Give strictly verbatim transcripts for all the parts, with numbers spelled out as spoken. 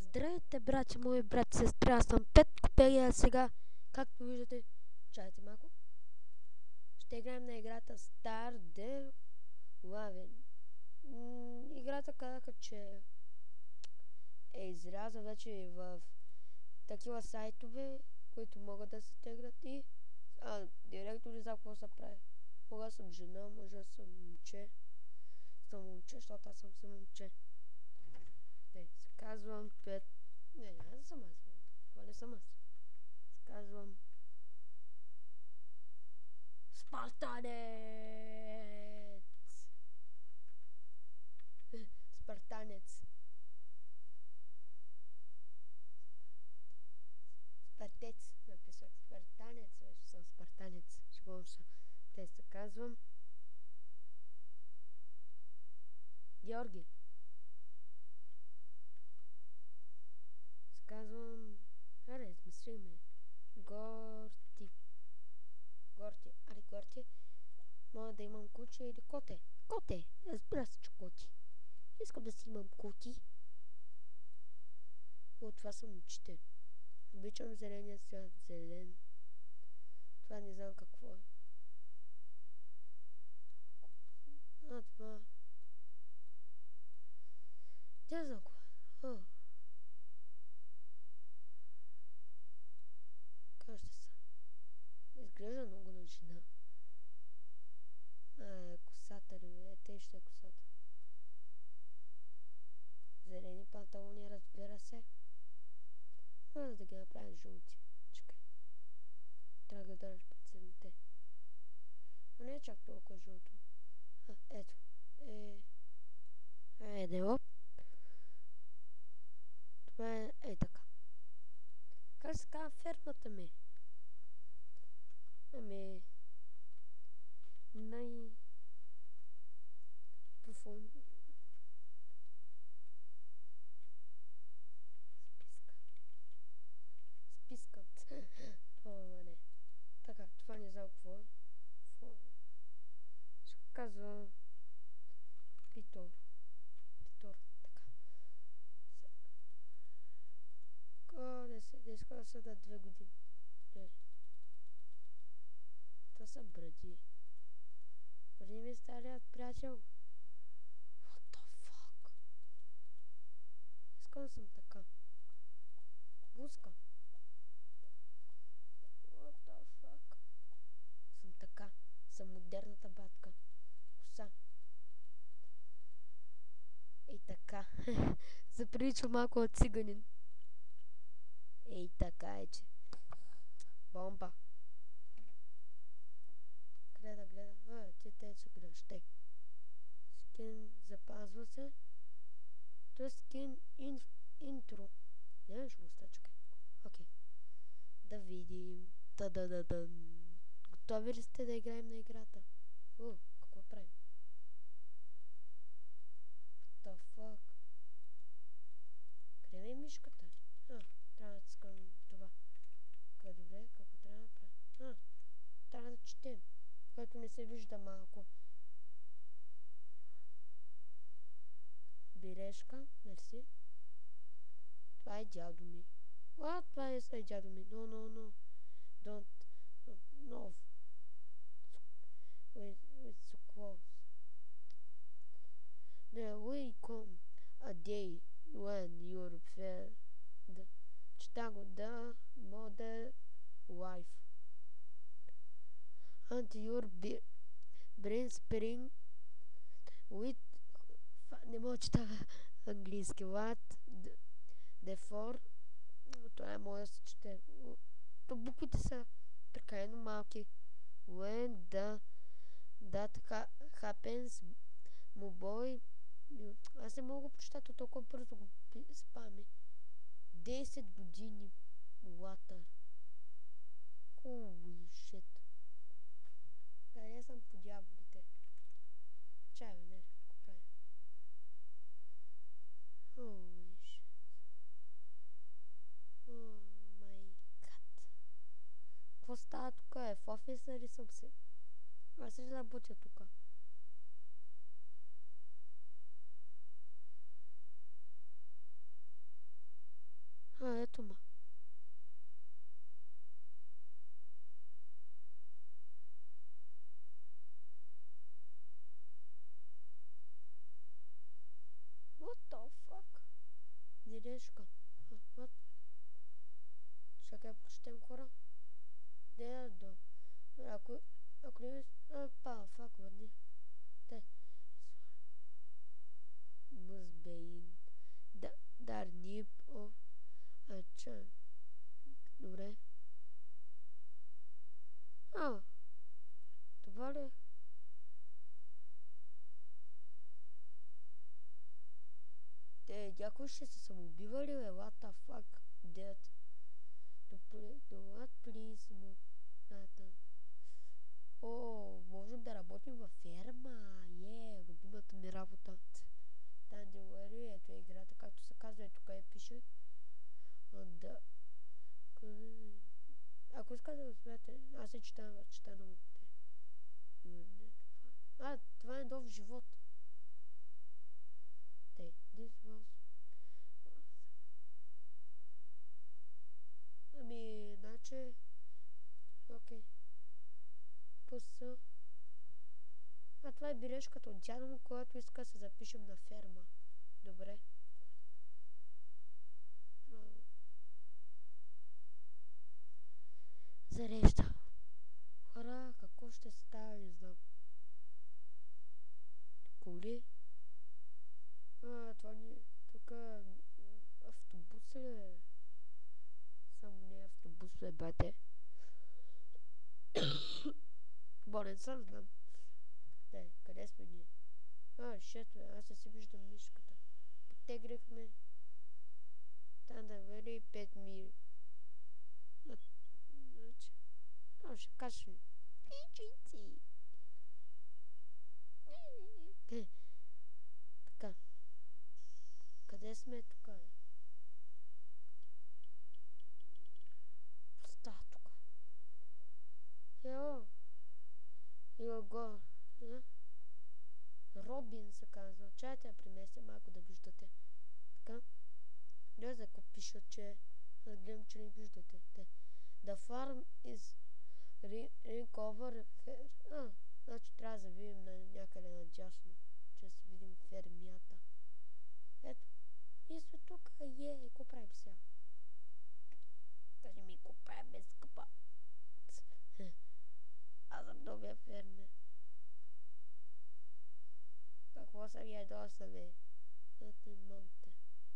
Здравейте, брати, мои брат, сестра, аз съм Петко Пегия. Сега, както виждате, чайте малко, ще играем на играта Stardew Valley. Играта казаха, че е изряза вече в такива сайтове, които могат да се теглят и а, директно не знам какво се прави. Мога да съм жена, може да съм момче. Съм момче, защото аз съм си момче. Не, се казвам Пет... Не, няма да съм аз, бе. Това не съм аз. Се казвам... Спартанец! Спартанец. Спартец. Написах Спартанец, вече съм Спартанец. Шегувам се. Те се казвам... Георги. Се казвам... Аре, измисли ме. Горти. Горти. Аре, Горти. Мога да имам куче или коте. Коте! Разбира се, че коти. Искам да си имам коти. О, това са момчите. Обичам зеления цвят. Зелен. Това не знам какво е. А, това... Тя знам какво е. О. Как ще са? Изглежда много на жена. А, косата ли бе? Те ще е косата. Зелени панталони, разбира се. Може да ги направим жълти. Чакай. Трябва да държа пред седмите. Но не е чак толкова жълто. А, ето. Е... Айде, оп. Това е... Ей така. Как се казва фермата ми? Ами... Най... Профон... Списка. Спискът. О, не. Така, това не знам какво е. Ще казва... Питор. Питор. Така. Ко, не се... Не иска да са да две години. Не. Това са бради. Преди ми старият приятел. What the fuck? Искам да съм така. Буска. What the fuck? Съм така. Съм модерната батка. Коса. Ей така. Заприличва малко от циганин. Ей така е, че. Бомба. Гледа, гледа. А, ти те се гледаш. Те. Скин запазва се. То е скин ин, интро. Не, ще го стачкай. Окей. Да видим. Та-да-да-дън. Готови ли сте да играем на играта? О, какво правим? What the fuck? Къде ми е мишката? А, трябва да искам това. Къде добре, какво трябва да правя? А, трябва да четем. Което не се вижда малко. Бележка, мерси. Това е дядо ми. А, това е е дядо ми. No, no, no. Don't. No. Wait, it's so close. There will come a day when your fair чета го да mother wife and your brain spring with не мога чета английски what therefore това е мога да се чете. То буквите са прекалено малки. When the that happens мобой аз не мога го прочета, то толкова бързо го спами. десет години water. Holy shit. Къде съм по дяволите? Чай, бе, не, какво правя? Holy shit. Oh my god. Какво става тук? Е, в офиса ли съм се? Аз ще работя тук. Бирешка. А, от. Чакай, прочетем хора. Де до. Ако, ако не... А, па, фак, върни. Те. Мъзбейн. Да, Дарнип. О. Ача. Добре. А. Това ли? Те, някой ще се самоубива ли, бе? What the fuck? Dead. Do what please му... О, можем да работим във ферма. Е, любимата ми работа. Тандилари, ето е играта, както се казва, ето къде пише. Да. Ако иска да успеете, аз се чета, чета на мутите. А, това е нов живот. Те, this was... Ами, значи... Окей. Пъса. А, това е бележката от дядо му, когато иска да се запишем на ферма. Добре. Браво. Зарежда. Хора, какво ще става, не знам. Коли? А, това ни... Тук... Автобус ли е? Само не автобус, бе, бате. Болен съм, знам. Де, къде сме ние? А, шето, аз не си виждам мишката. Потегрихме. Там да бъде пет мили. Значи... А, ще кашли. Пичици! Така. Къде сме тук? Става тук. Йо. Йо го. Робин се казва. Чайте я приместя малко да виждате. Така. Не за какво пишат, че аз гледам, че не виждате. Те. The farm is recover here. А, значи трябва да видим на някъде надясно, че да се видим фермията. Ето. И сме тук. Е, какво правим сега? Кажи ми, какво правим, бе, скъпа? Аз съм новия фермер. Какво съм ядоса, бе? Да те монте.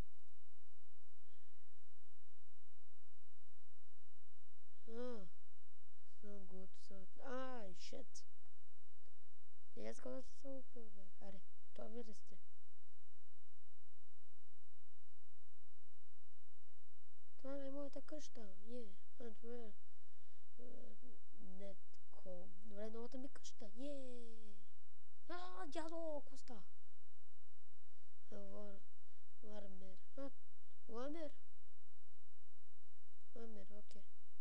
А, so good, so... Ай, shit. Не искам да се съупил, бе. Аре, готови ли сте? Това е моята къща. Е, а това е... Нетком. Добре, новата ми къща. Е. А, дядо, коста. Вар... Вармер. А, ламер. Ламер, окей.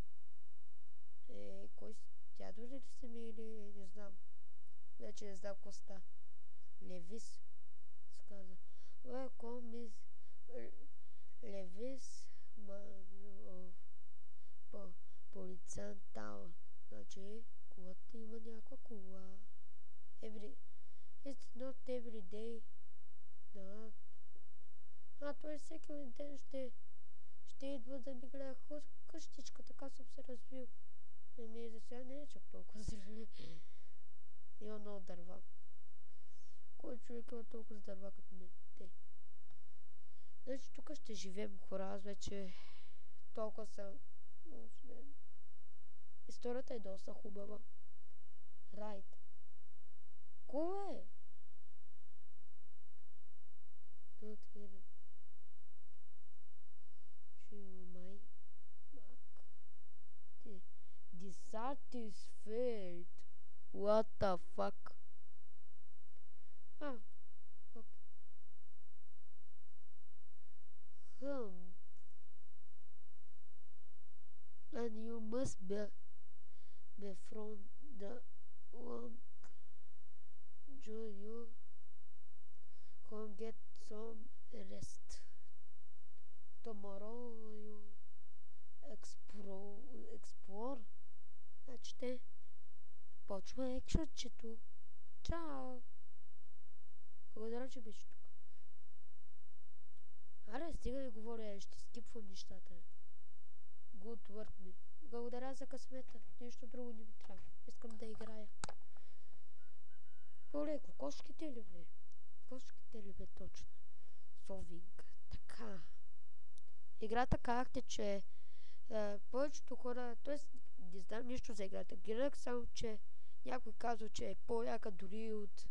Е, кой си? Дядо ли си ми или не знам? Вече не знам коста. Левис. Се казва. Welcome is Левис по полицан таун. Значи, колата има някаква кола. Every... It's not every day. Да. А, той всеки ден ще... Ще идва да ми гледа къщичка, така съм се развил. Еми, за сега не е чак толкова зрели. Има много дърва. Кой човек има толкова дърва като мен? Те. Значи тук ще живеем, хора. Аз вече толкова съм... Историята е доста хубава. Райт. Кой е? Not here. Шумай. Мак. Dissatisfied. What the fuck? Ah. Okay. Hmm. And you must be, be from the one. Join you. Come get some rest. Tomorrow you explore. explore. Значи те почва екшънчето. Чао! Благодаря, че беше тук. Аре, Стига ви говоря, ще скипвам нещата. Good work ми. Благодаря за късмета. Нищо друго не ми трябва. Искам да играя. Оле, кокошките ли бе? Кокошките ли бе точно? Солвинг. Така. Играта казахте, че е, повечето хора, т.е. не знам нищо за играта. Гледах само, че някой казва, че е по-яка дори от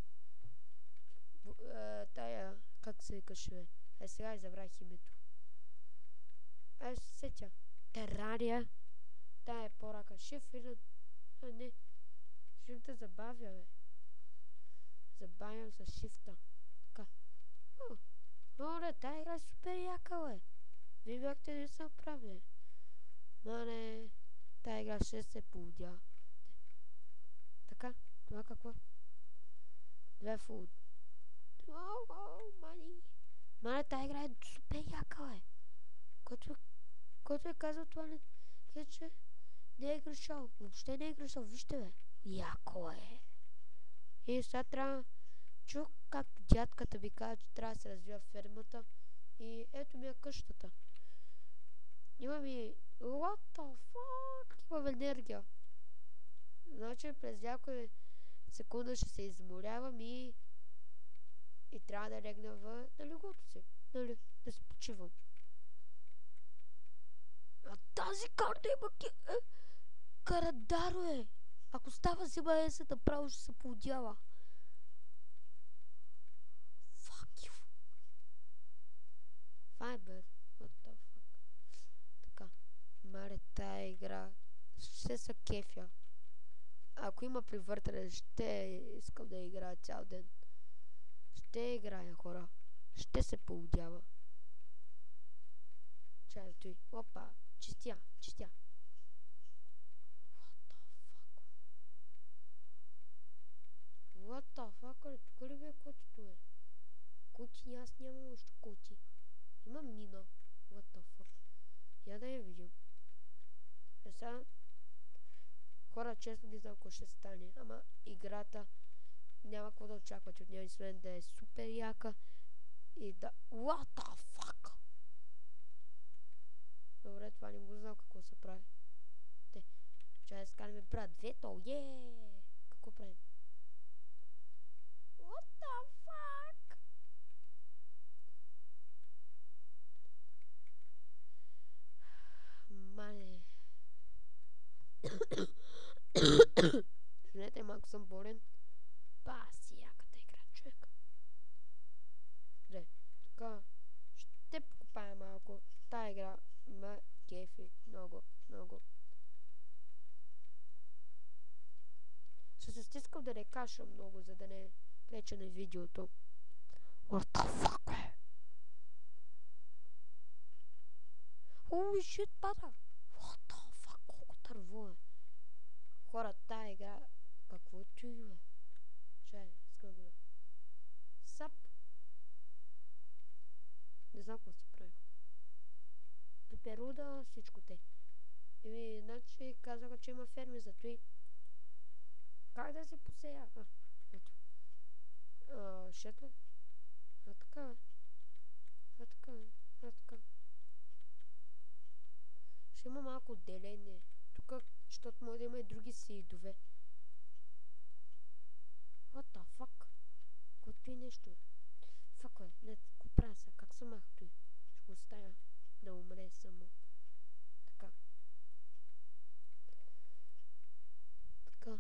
е, тая, как се викаше бе? Ай сега и забравих името. Ай се сетя. Терария. Тая е по-рака. Шиф или... А, не. Шифта забавя бе. Забавям с шифта. Така. О, оле, тая игра е супер яка бе. Вие бяхте не съм прави. Мане, тая игра ще се поудя. Така, това какво? Две фуд. О, мани. Мане, тая игра е супер яка бе. Който, който е казал това не... че не е грешал. Въобще не е грешал. Вижте бе. Яко е. И сега трябва... Чух как дядката ви каза, че трябва да се развива фермата. И ето ми е къщата. Има ми... What the fuck? Имам енергия. Значи през някоя секунда ще се изморявам и... И трябва да легна в... на леглото си. Нали? Да се почивам. А тази карта има ки... Е, Карадаро е. Ако става зима е се направо ще се поудява. Fuck you. Fiber. What the fuck. Така. Маре, тая игра. Ще се кефя. Ако има привъртане, ще искам да играя цял ден. Ще играя, хора. Ще се поудява. Чай, той. Опа. Чистя, чистя. What the fuck? What the fuck? Тук ли бе котито е? Коти, аз нямам още коти. Имам мина. What the fuck? Я да я видим. Е сега... Хора, честно не знам какво ще стане. Ама играта няма какво да очаквате от нея, освен да е супер яка. И да... What the fuck? Добре, това не го знам какво се прави. Те, чай да скараме брат двето, еее! Какво правим? What the fuck? Мане. Извинете, малко съм болен. Ба, си яката игра, човек. Добре, така. Ще покупая малко. Тая игра ма кефи много, много. Ще се стискам да не кашам много, за да не преча на видеото. What the fuck, бе? Holy shit, пада! What the fuck, колко търво е. Хора, тая игра... Какво чуй, бе? Чай, искам го да... Сап! Не знам какво се прави. Пеперуда, всичко те. Еми, значи казаха, че има ферми за той. Как да се посея? А, ето. А, шет ли? А така, бе. А така, бе. А така. Ще има малко отделение. Тук, защото може да има и други сидове. What the fuck? Каквото и нещо е. Фак, бе. Не, какво правя сега? Как се маха той? Ще го оставя да умре само. Така. Така.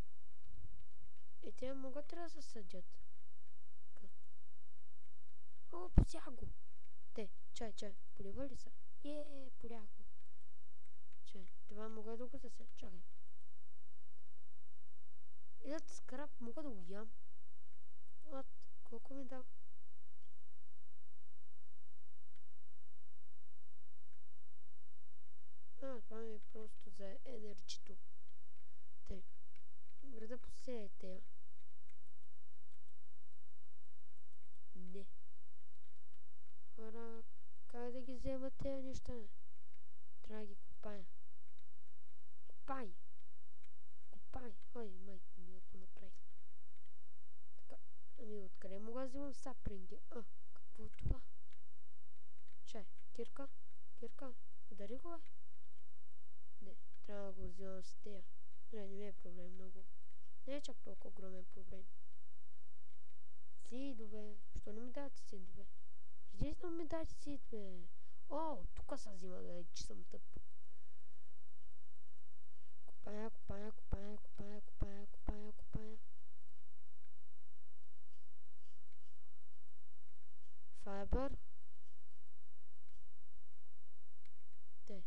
И те могат ли да се съдят? Така. О, пося го! Те, чай, чай. Полива ли са? Е, поля го. Чай, това мога да го засея. Чакай. И да скрап, мога да го ям. От, колко ми дава? А, това ми е просто за енерджито. Те. Добре да посеете я. Не. Хора, как да ги взема тези неща? Трябва да ги копая. Копай! Копай! Ой, майко ми, ако направих. Така, ами откъде мога да вземам сапринги? А, какво е това? Чай, кирка, кирка, удари го, бе. Не, трябва да го взимам с тея. Не, не ми е проблем много. Не е чак толкова огромен проблем. Сидове. Що не ми давате сидове? Преди да ми дайте сидове. О, тук са взима, да, че съм тъп. Копая, копая, копая, копая, копая, копая, копая. Файбър. Те.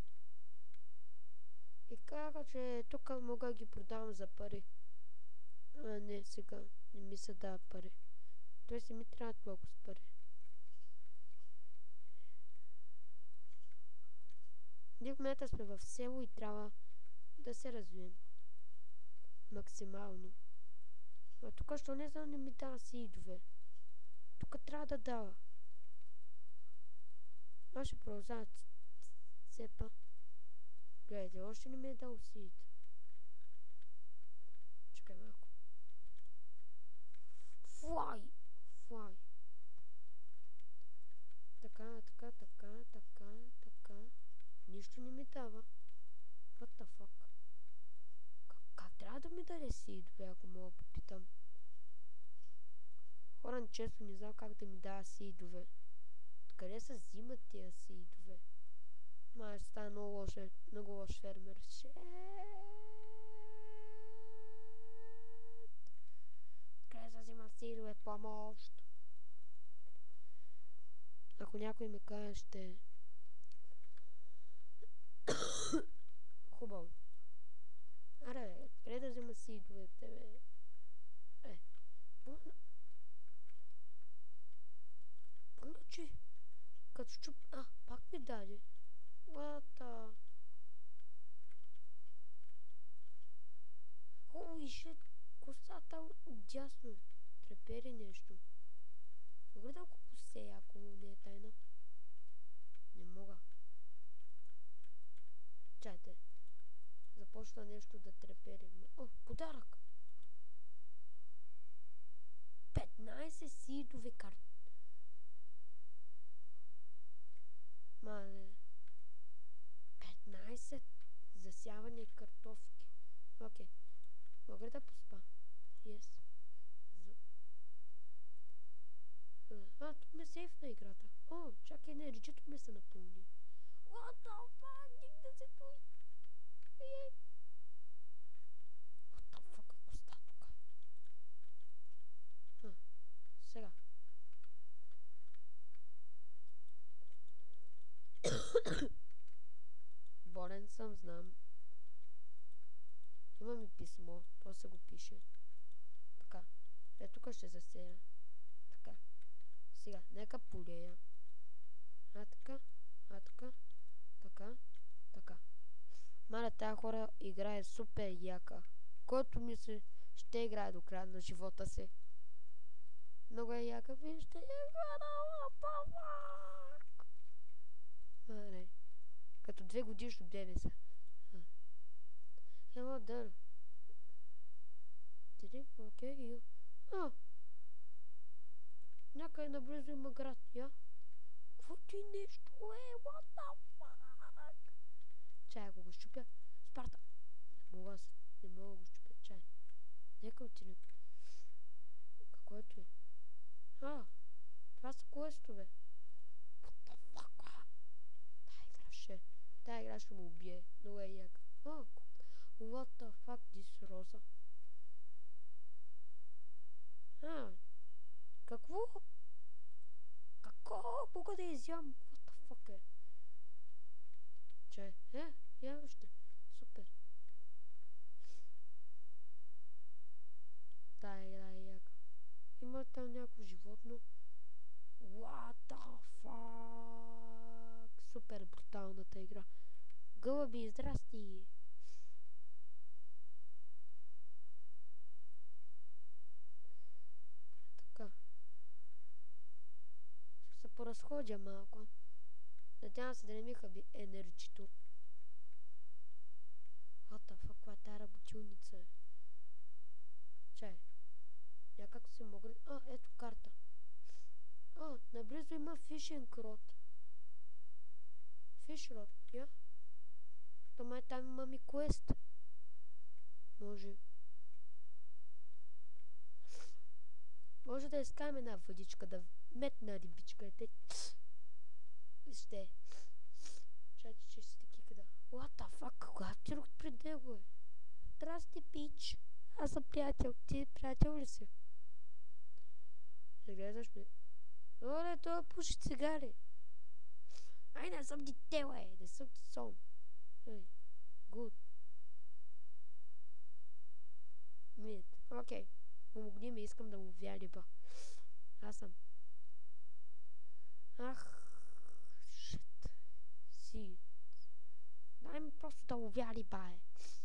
И казаха, че тук мога да ги продавам за пари. А, не, сега не ми се дава пари. Той си ми трябва толкова с пари. Ние в момента сме в село и трябва да се развием. Максимално. А тук що не знам, не ми дава сидове. Тук трябва да дава. Аз ще продължавам цепа. Гледайте, още не ми е дал сид. Чакай малко. Флай! Флай! Така, така, така, така, така. Нищо не ми дава. What the fuck? Как, как трябва да ми даде сидове, ако мога да попитам? Хора често не знам как да ми дава сидове. Къде се взимат тия сидове? Май ще става много лош, много лош фермер. Шеет! Къде се взимат сидове? Помощ! Ако някой ме каже, ще... Хубаво. Аре, къде да взема сидовете, бе? Е, помня... Помня, че... Като щуп... А, пак ми даде. What? Holy shit! Косата отдясно. Трепери нещо. Мога да го посея, ако не е тайна? Не мога. Чайте. Започна нещо да трепери. О, подарък! петнайсет сидови карти. Мале. петнайсет засяване картофки. Окей. Мога да поспа? Yes. А, тук ме сейфна играта. О, чакай, енерджито ми се напълни. What the fuck? Дигна се той. Ей. What the fuck е коста тук? А, сега. Болен съм, знам. Има ми писмо, то се го пише. Така. Е, тук ще засея. Така. Сега, нека полея. А така, а така, така, така. Маля, тази хора играе супер яка. Който мисли, ще играе до края на живота си. Много е яка, вижте, игра на павак. Мале. Като две годишно бебе са. Hello there. Диди, окей, ю. А! Някъде наблизо има град, я? Какво ти нещо е? What the fuck? Чай, ако го щупя. Спарта! Не мога, не мога го щупя. Чай. Нека отидем. Какво е това? А! Това са квестове. What the fuck? Тая игра ще... Тая игра ще му убие. Много е яка. О! What the fuck, this роза? А, какво? Какво? Мога да изям? What the fuck е? Че? Е, я вижте. Супер. Тая игра е яка. Има там някакво животно. What the fuck? Супер бруталната игра. Гълъби, здрасти! Ще се поразходя малко. Надявам се да не ми хаби енерджито. What the fuck, каква е тая работилница? Чай. Някак си мога... А, ето карта. А, наблизо има фишинг род. Fish Rod, я? То май там имам и квест. Може. Може да изкараме една въдичка, да метна рибичка и те... Вижте. Чачи, че си таки къда. What the fuck, кога тирох пред него, е? Здрасти, пич. Аз съм приятел. Ти приятел ли си? Загледаш ми. Оле, това пуши цигари. Ай, не съм дете, бе. Не съм ти сон. Ей, гуд. Мид. Окей. Помогни ми, искам да ловя риба. Аз съм. Ах, шит. Си. Дай ми просто да ловя риба, е.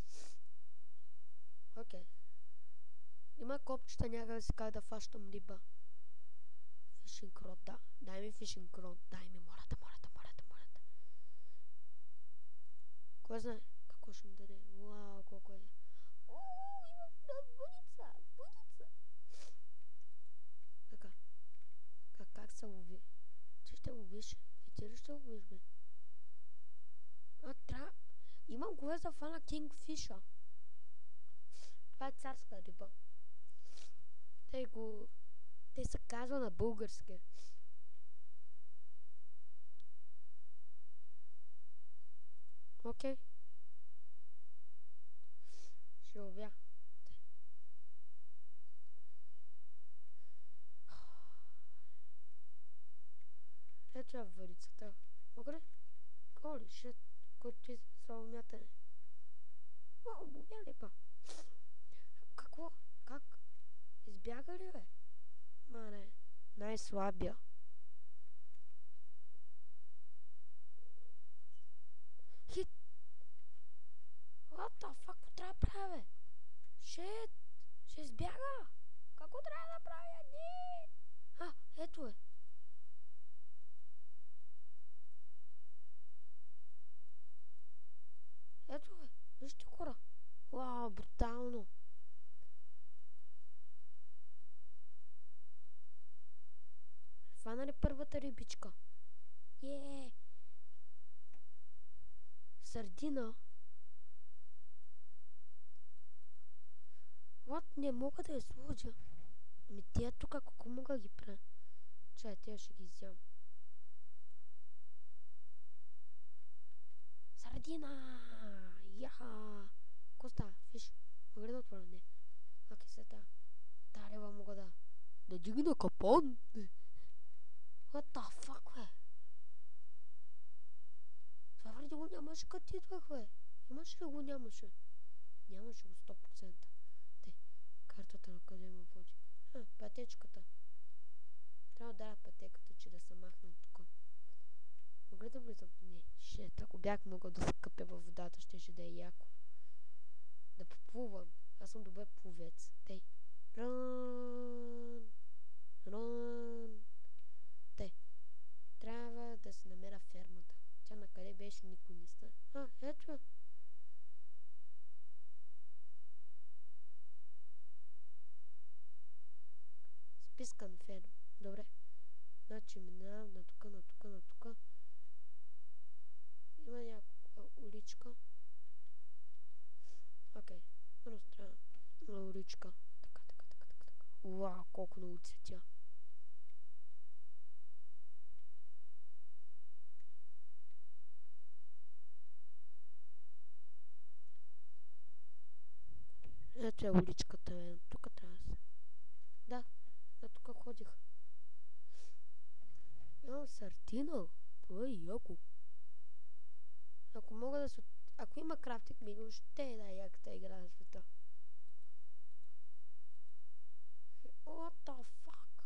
Окей. Има копчета някъде си как да фащам риба. Фишинг род, да. Дай ми фишинг род. Дай ми, молята, молята, молята, молята. Кой знае какво ще ми даде? Вау, колко е. О, имам въница, въница. Така. Как, как се лови? Ти ще ловиш? И ти ли ще ловиш, бе? А, трябва... Имам кое за фана Кингфиша. Това е царска риба. Те го... Те се казва на български. Окей. Ще ловя. Ето е въдицата. Мога ли? Голи, шет. Който са умятане. О, ловя ли па? Какво? Как? Избяга ли, бе? Ма не. Най-слабия. Хит! What the fuck? Какво трябва да правя, бе? Шет! Ще избяга! Какво трябва да правя? Не! А, ето е. Ето е. Вижте, хора. Вау, брутално. Фана ли първата рибичка? Еее! Сардина. Вот, не мога да я сложа. Ами тия тук, ако мога ги правя. Чай, тия ще ги изям. Сардина! Яха! Ко става? Фиш? Мога ли да отворя? Не. Окей, сега тая. Тая риба мога да... Да дигна капан! What the fuck, бе? Това вреди го нямаше като ти идвах, бе. Имаше ли го? Нямаше. Нямаше го сто процента. Те, картата на къде ме води. А, пътечката. Трябва да дая пътеката, че да се махна от тук. Мога ли да влизам? Не, шет. Ако бях могъл да се къпя във водата, ще ще да е яко. Да поплувам. Аз съм добър пловец. Тей. Рън. Рън. Те. Трябва да си намеря фермата. Тя на къде беше, никой не знае. А, ето я. Спискан ферм. Добре. Значи минавам на тука, на тука, на тука. Има някаква уличка. Окей. Просто трябва на уличка. Така, така, така, така, така. Уау, колко много цветя. Ето е уличката, бе. Тук трябва да се. Да, да тук ходих. Имам сардина. Това е яко. Ако мога да се... Ако има крафтинг меню, ще е най-яката игра на света. What the fuck?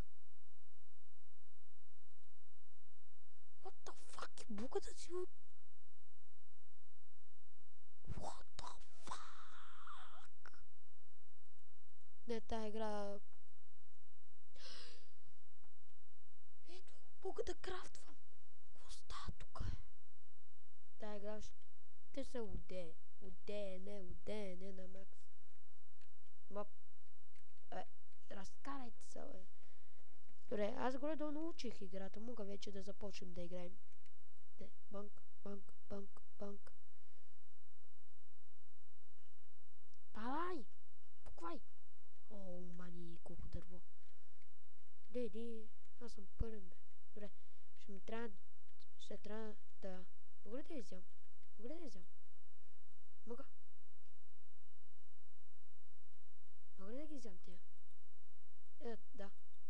What the fuck? Буката си от... What the fuck? Не, тая игра... Ето, мога да крафтвам. Какво става тук, е? Тая игра ще се удее. Удее, не, удее, не на макс. Ма... Е, разкарайте се, бе. Добре, аз горе-долу научих играта. Мога вече да започнем да играем. Не, банк, банк, Аз съм пълен, бе. Добре, ще ми трябва... Ще трябва да... Мога ли да изям? Мога ли да изям? Мога. Мога ли да ги изям тия? Е, да.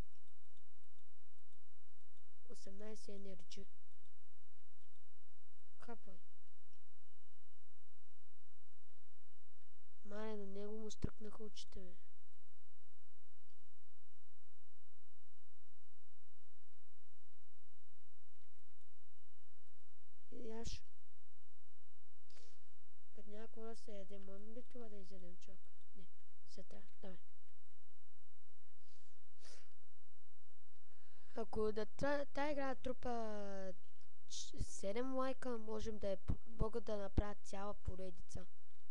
осемнайсет енерджи. Хапвай. Мале, на него му стръкнаха очите, бе. Яш. Като някакво да се яде, можем ли това да изядем, чак? Не, се трябва, давай. Ако да тая игра трупа седем лайка, можем да е, могат да направят цяла поредица.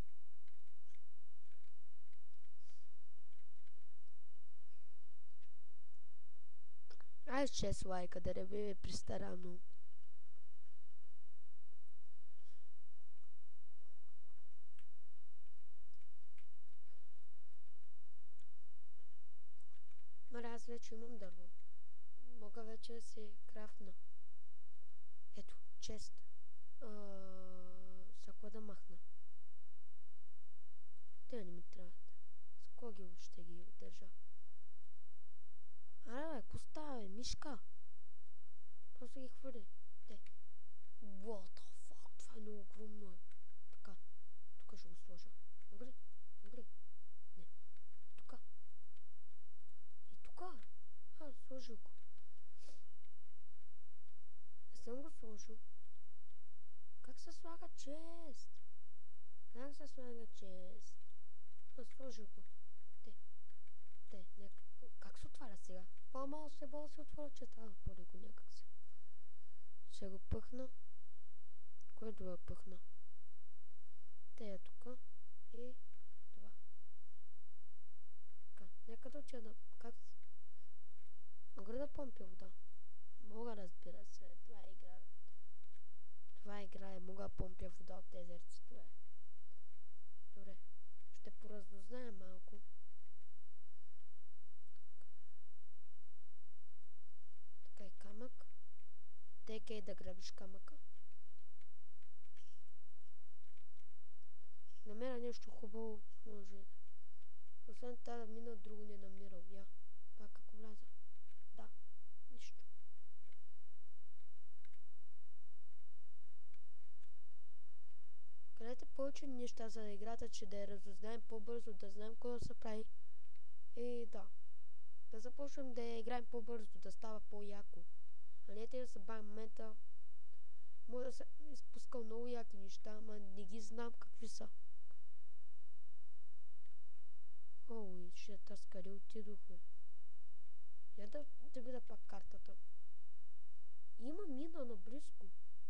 Ай, шест лайка, да не би пристарано. Мара, аз вече имам дърво. Мога вече да си крафтна. Ето, чест. С какво да махна? Те не ми трябват. С кого ги ще ги държа? Аре, бе, ко става, бе? Мишка. Просто ги хвърли. Те. What the fuck? Това е много огромно, е. Така. Тук ще го сложа. Мога ли? Мога ли? Не. Тука. И тука. А, сложил го. Не съм го сложил. Как се слага чест? Как се слага чест? А, сложил го. Те. Те. Не. Как се отваря сега? По-малко се бъл се отворя, че трябва да отворя го някак се. Ще го пъхна. Кое да пъхна? Те е тук. И това. Така. Нека да уча да... Как... Мога да помпя вода? Мога, разбира се. Това е игра. Това е игра и мога да помпя вода от езерцето, е. Добре. Ще поразузная малко. Така и камък. Текай да грабиш камъка. Намеря нещо хубаво, може да. Освен това да мина, друго не намирам. Я. Пак ако вляза. Да. Нищо. Къдете повече неща за играта, че да я разузнаем по-бързо, да знаем какво да се прави. И да. Да започнем да я играем по-бързо, да става по-яко. А не те да се бавим момента. Може да се изпускал много яки неща, ама не ги знам какви са. Оуи, шет, аз къде отидох, бе? Я да, да видя пак картата. Има мина наблизко.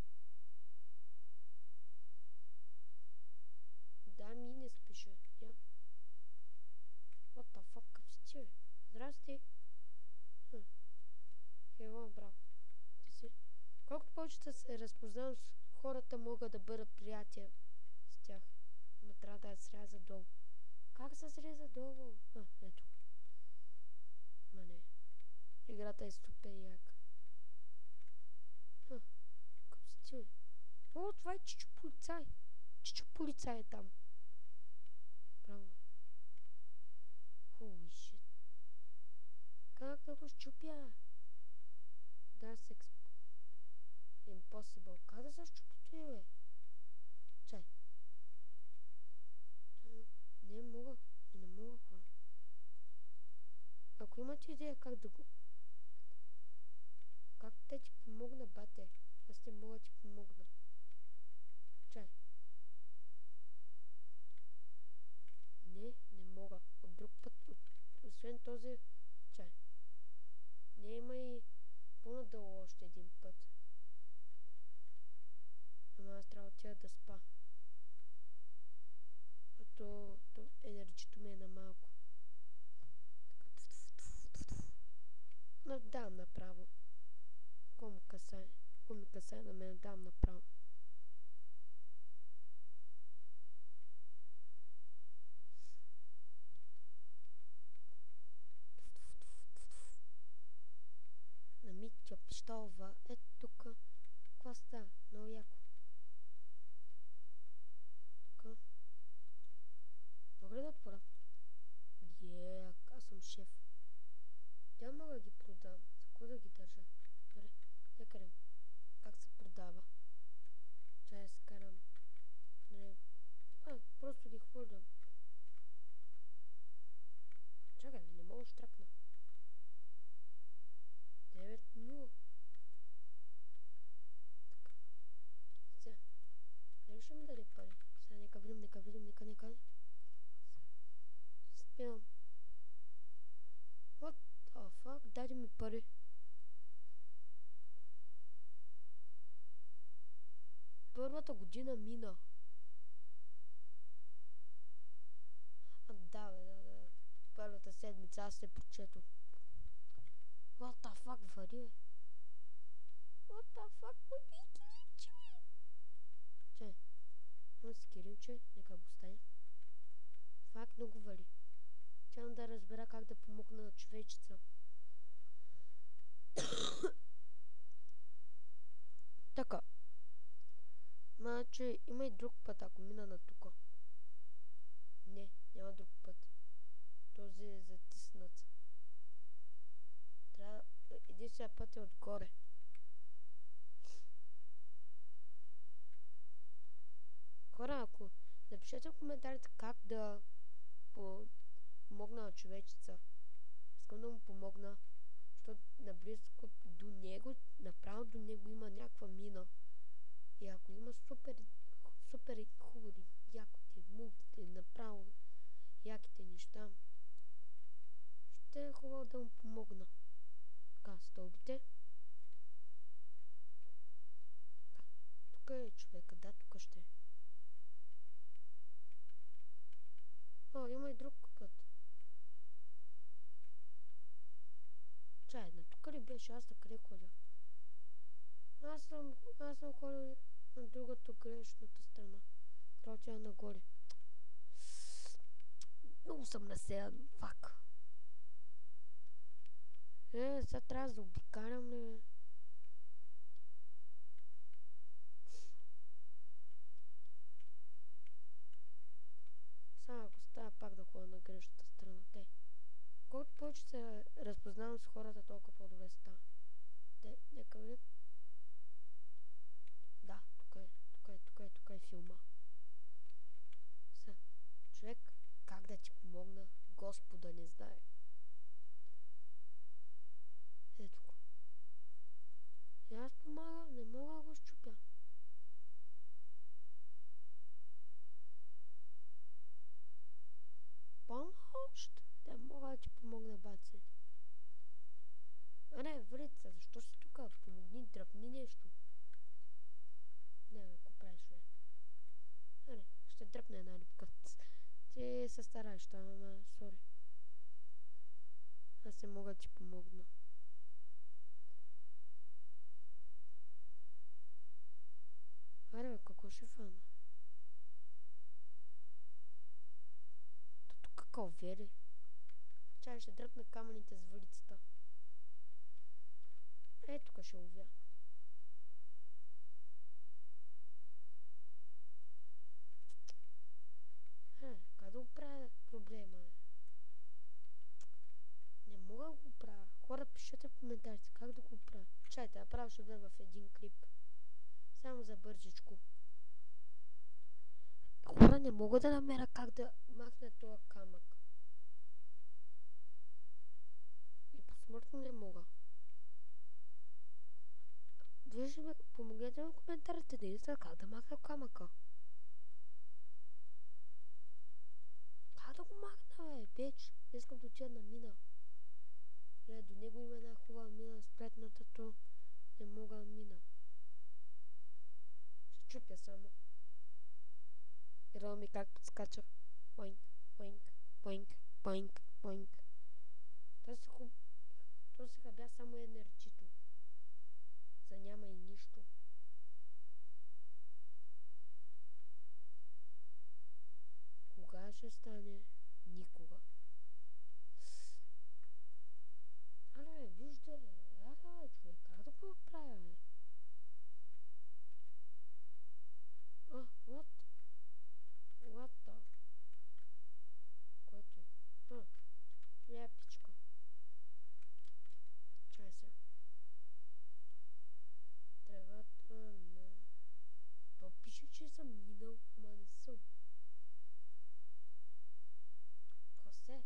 Да, мини спише. Я. What the fuck, къв си ти, бе? Здрасти. Ево, браво. Ти си. Колкото повече да се разпознавам с хората, мога да бъда приятел с тях. Ама трябва да я сряза долу. Как се среза долу? А, ето. Ма не. Играта е супер яка. Ха. Къв си ти, бе? О, това е Чичо полицай. Чичо полицай е там. Браво. Holy shit. Как да го щупя? That's exp... impossible. Как да се щупи това, бе? Чай. Не мога. Не мога, хора. Ако имате идея как да го... Как да ти помогна, бате? Аз не мога да ти помогна. Чай. Не, не мога. От друг път, от... освен този... Чай. Не, има и по-надълго още един път. Ама аз трябва да отида да спа. То, то енергито ми е на малко. Но дам направо. Ко му касае? Ко ми касае на мен, дам направо. На пищова. Ето тук. Какво става? Много яко. Тук. Мога ли да отворя? Е, аз съм шеф. Тя мога да ги продам. За какво да ги държа? Добре, някъде. Как се продава? Чай да се карам. Не. А, просто ги хвърлям. Чакай, бе, не мога да штракна. девет нула. Така. Сега. Дали ще ми даде пари? Сега нека видим, нека видим, нека, нека. Спирам. What the fuck? Даде ми пари. Първата година мина. А, да, бе, да, да. Първата седмица аз се прочетох. What the fuck, вари, бе? What the fuck, мой бикиничи, бе? Чай. Ма си киримче, нека го стане. Фак много вари. Чам да разбера как да помогна на човечица. Така. Значи има и друг път, ако мина на тука. Не, няма друг път. Този е затиснат. Трябва... Единствения път е отгоре. Хора, ако напишете в коментарите как да помогна на човечица. Искам да му помогна, защото наблизко до него, направо до него има някаква мина. И ако има супер, супер хубави, яките, мулките, направо яките неща, ще е хубаво да му помогна. Така, стълбите. Тук е човека, да, тук ще е. О, има и друг път. Чай, на тук ли беше? Аз на къде ходя? Аз съм, аз съм ходил на другата грешната страна. Трябва тя нагоре. Много съм наседан. Фак. Е, сега трябва да обикарям ли? Сега ако става пак да ходя на грешната страна. Те. Колкото повече се разпознавам с хората, толкова по-добре става. Те, нека видим. Да, тук е, тук е, тук е, тук е филма. Са, човек, как да ти помогна, Господа не знае. Ето го. И аз помагам, не мога да го щупя. Помага още. Да мога да ти помогна, баци. А не, врица, защо си тук? Помогни, дръпни нещо. Не, бе, ако правиш, бе. А не, ще дръпне една рибка. Ти се стараеш, ама, сори. Аз не мога да ти помогна. Аре, бе, какво ще фана? То тук какво вери? Чай ще дръпна камъните с вълицата. Е, тук ще ловя. Е, как да го правя проблема, е? Не мога да го правя. Хора, пишете в коментарите как да го правя. Чайте, направо ще бъда в един клип. Само за бързичко. Хора, не мога да намеря как да махна този камък. И посмъртно не мога. Вие ще ми помогнете в коментарите да искате как да махна камъка. Как да го махна, бе, беч? Искам да отида на мина. Или до него има една хубава мина, спретната, то не мога да мина. Ще чупя само. Гледам ми как подскача. Поинк, поинк, поинк, поинк, поинк. То си хуб... То си хабя само енерджито. За няма и нищо. Кога ще стане? Никога. Аре, вижда, аре, човек. Бе, как да го правя, бе? А, what? What the? Което е? А, ляпичко. Чай се. Тревата на... То пише, че съм минал, ама не съм. Хосе.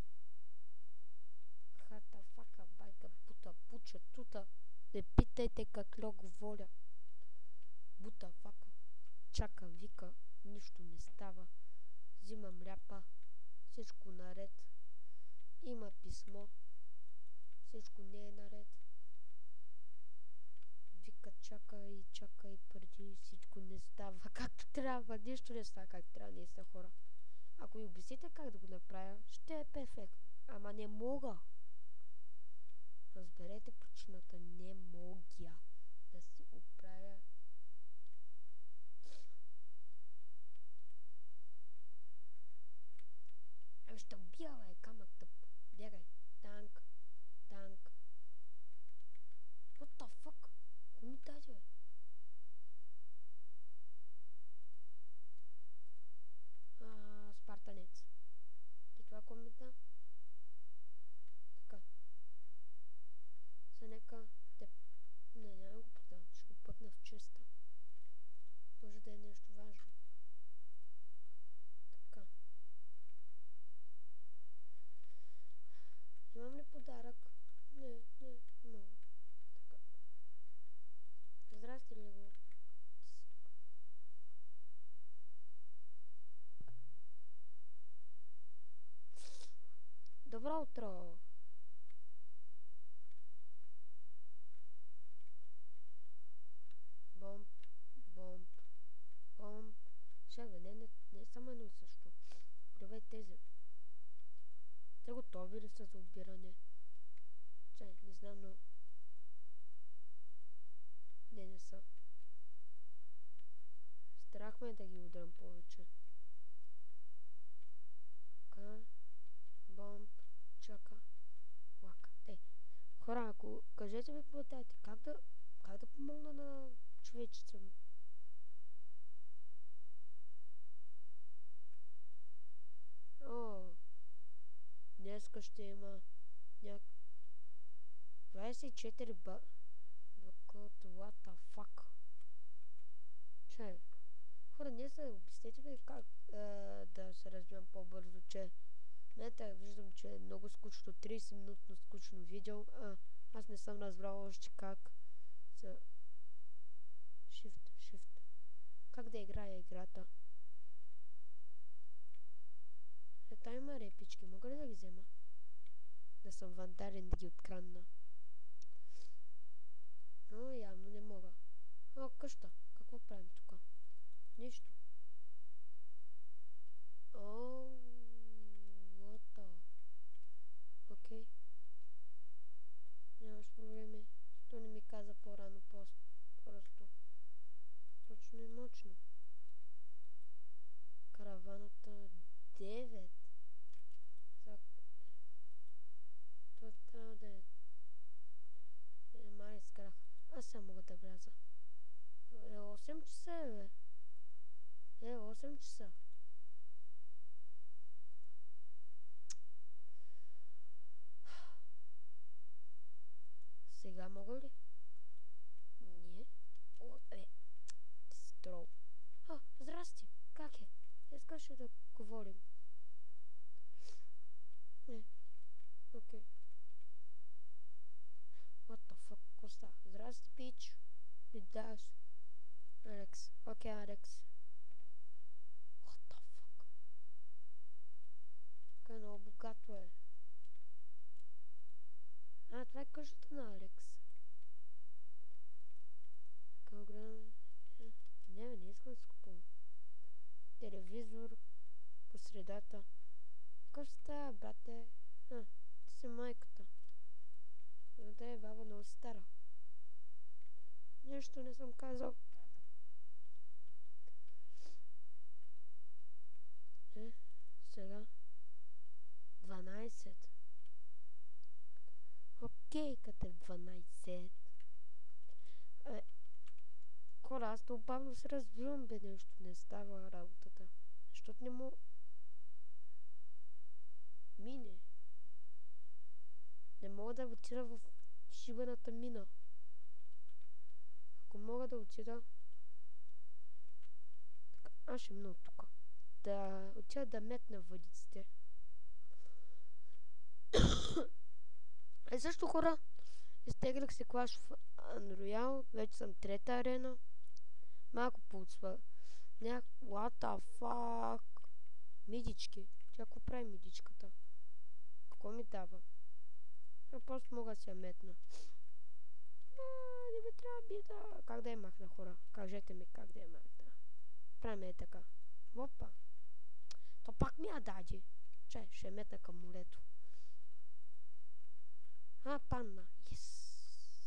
Хата, фака, байка, бута, пуча, тута. Не питайте какво говоря. Бута, фака. Чака, вика. Нищо не става. Взимам ляпа. Всичко наред. Има писмо. Всичко не е наред. Вика, чака и чака и преди всичко не става както трябва. Нищо не става както трябва. Не са хора. Ако ми обясните как да го направя, ще е перфектно. Ама не мога. Разберете причината. Не мога да си оправя. Ами ще убия, бе, камък тъп. Бягай. Танк. Танк. What the fuck? Кой ми даде, бе? А, спартанец. И това кой ми да? Така. За нека те... Не, няма го продавам. Ще го пъкна в честа. Може да е нещо важно. Така. Имам ли подарък? Не, не, не мога. Така. Здрасти ли го? Добро утро! Бомб, бомб, бомб. Шеве, не, не, не е само едно и също. Привей тези. Те готови ли са за обиране? Чай, не знам, но... Не, не са. Страх ме е да ги удрям повече. Така. Бомб. Чака. Лака. Те. Хора, ако кажете ми коментарите, как да... Как да помогна на човечица? О, днеска ще има няк... двайсет и четири ба... Бакото, what the fuck? Чай. Хора, днес обяснете ми как е, да се развивам по-бързо, че мета виждам, че е много скучно, трийсет минутно скучно видео, а аз не съм разбрал още как за... Shift, Shift. Как да играя играта? Ето има репички, мога ли да ги взема? Да съм вандарен да ги откранна. Но явно не мога. О, къща. Какво правим тук? Нищо. О, what? Окей. Нямаш проблеми. То не ми каза по-рано, просто. Точно и мощно. Караваната девет. За... Това трябва да е... е май изкарах. Аз сега мога да вляза. Е осем часа, бе. Е осем часа. Сега мога ли? Не. О, е. Ти си трол. А, здрасти. Как е? Искаш да говорим? Не. Окей. Okay. What the fuck? Какво става? Здрасти, пич. Ти даш. Алекс. Окей, okay, Алекс. What the fuck? Така много богато е. А, това е къщата на Алекс. Така огромна... Не, не искам да си купувам. Телевизор по средата. Къщата, брате. А, ти си майката. Но да е баба много стара. Нещо не съм казал. Е, сега. дванайсет. Окей, като е дванайсет. Е, хора, аз то бавно се развивам, бе, нещо не става работата. Защото не мога... Мине. Не мога да отида в шибаната мина. Ако мога да отида... Така, аз ще мина от тук. Да отида да метна въдиците. Е, също хора, изтеглях се Clash of Royale, вече съм трета арена. Малко пулсва. Няк... What the fuck? Мидички. Тя какво прави мидичката? Какво ми дава? А просто мога да се я метна. А, не ми трябва бита. Как да я махна, хора? Кажете ми как да я махна. Правим е така. Опа. То пак ми я даде. Чай, ще я метна към морето. А, панна. Yes.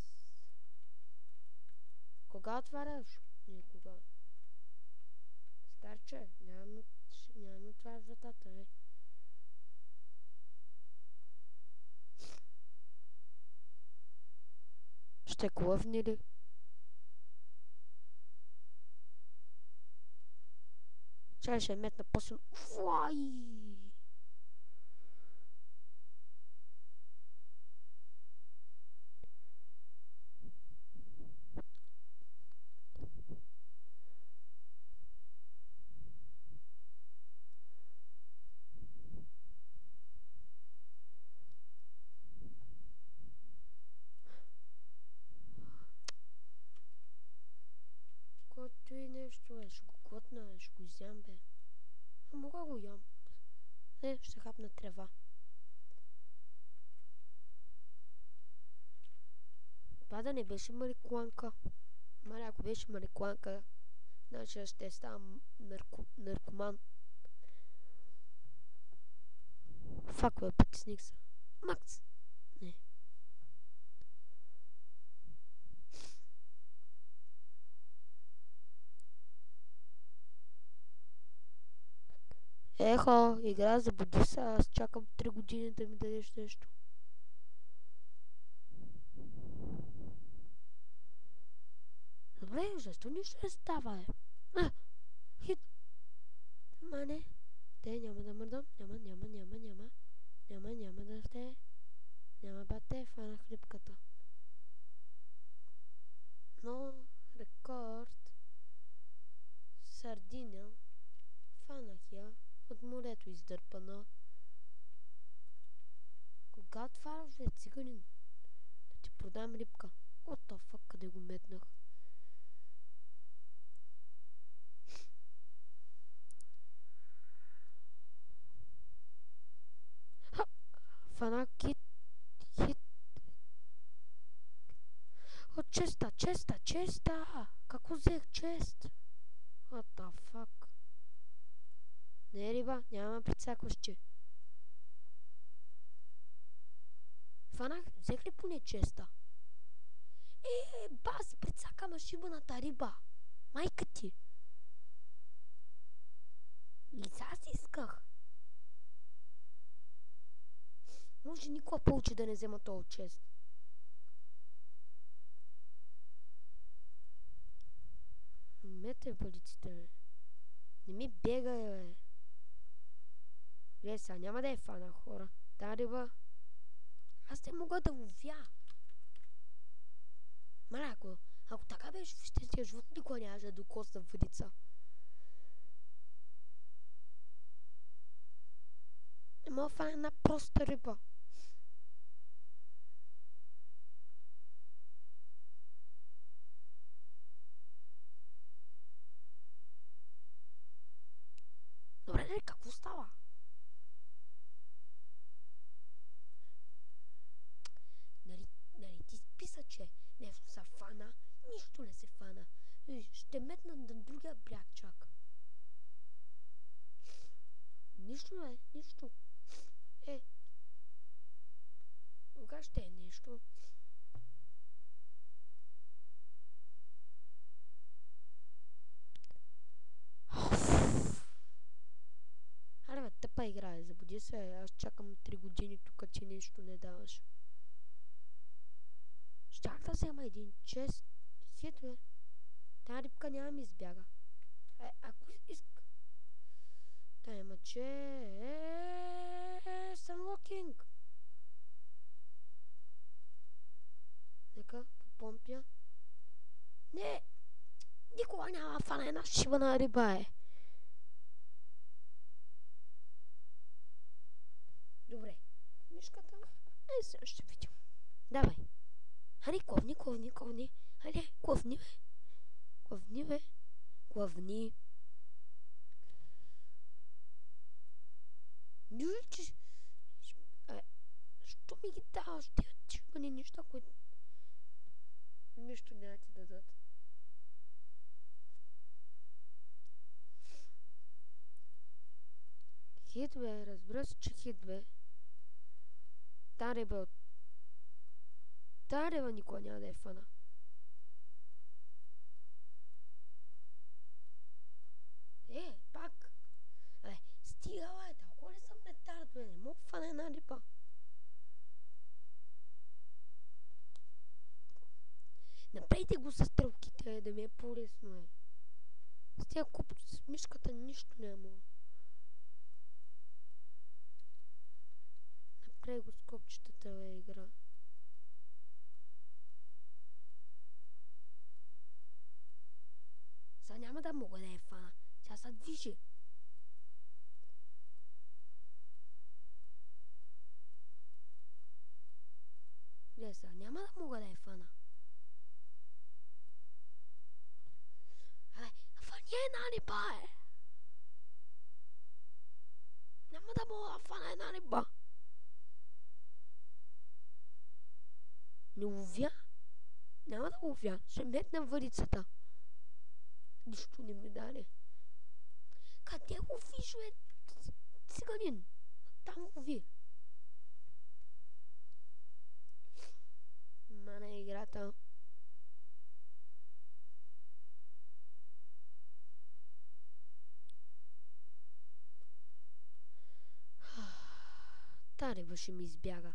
Кога отваряш? Никога. Старче, няма, няма отваряш вратата, е. Ще глъвни ли? Чай, ще метна по-силно. Флай! Който и нещо е, ще го глътна, ще го изям, бе. А мога го ям. Е, ще хапна трева. Това да не беше марикуанка. Маля, ако беше марикуанка, значи ще ставам нарко... наркоман. Фак, бе, потисних се. Макс! Не. Ехо, игра за будиса, аз чакам три години да ми дадеш нещо. Добре, защо нищо не става, е? А, хит. Ама не. Те няма да мърдам. Няма, няма, няма, няма. Няма, няма да сте. Няма бате, фанах рибката. Но, рекорд. Сардина. Фанах я. От морето издърпана. Кога отваряш, бе, циганин? Да ти продам рибка. What the fuck, къде го метнах? Ха! Фанах хит. Хит. О, честа, честа, честа! Како взех чест? What the fuck? Не, риба, няма прицакващи. Фанах, взех ли поне честа? Е, бас, прицака машибаната риба. Майка ти. И аз исках. Може никога повече да не взема този чест. Мете бъдиците, бе. Не ми бегай, бе. Гледай сега, няма да е фана, хора. Да, риба. Аз не мога да ловя. Маля, ако, ако така беше в истинския живот, никога нямаше да докосна въдица. Не мога да фана една проста риба. Добре, не, какво става? Нали, нали ти списа, че нещо се фана, нищо не се фана. Ще метна на другия бряг чак. Нищо не, нищо. Е, кога ще е нещо? Аре бе, тъпа игра е, забуди се, аз чакам три години тук, че нищо не даваш. Щях да взема един чест Хит, бе. Та рибка няма ми избяга. Е, ако иска... Та има, че... Е, Sunlocking. Нека попомпя. Не! Никога няма фана една шибана риба, е. Добре. Мишката... Е, сега ще видим. Давай. Хайде, кловни, кловни, кловни. Хайде, кловни, бе. Кловни, бе. Кловни. Нюжи, че... Е, що ми ги даваш? Те чипани неща, които... Нищо няма ти дадат. Хит, бе. Разбира се, че хит, бе. Та риба от... Та риба никога няма да е фана. Е, пак. Абе, стига, бе. Толкова ли съм метард, бе? Не мога фана една риба. Направете го с стрелките, да ми е по-лесно, е. С тия куп с мишката нищо няма. Направи го с копчетата, бе, игра. Сега няма да мога да я фана. Тя се движи. Гледай сега, няма да мога да я фана. Абе, фани една риба, е. Няма да мога да фана една риба. Не ловя. Няма да ловя. Ще метна въдицата. Нищо не ми даде. Къде ловиш, бе? Циганин. Там лови. Мана е играта. Та риба ще ми избяга.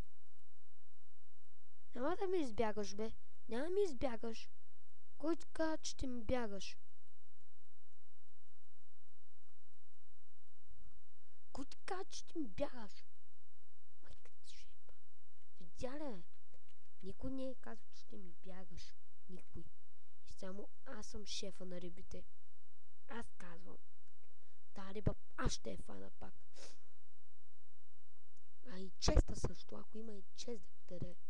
Няма да ми избягаш, бе. Няма да ми избягаш. Кой ти каза, че ще ми бягаш? Кой ти каза, че ще ми бягаш? Майка ти шепа. Видя ли, бе? Никой не е казал, че ще ми бягаш. Никой. И само аз съм шефа на рибите. Аз казвам. Та риба аз ще е фана пак. А и честа също, ако има и чест да ми даде.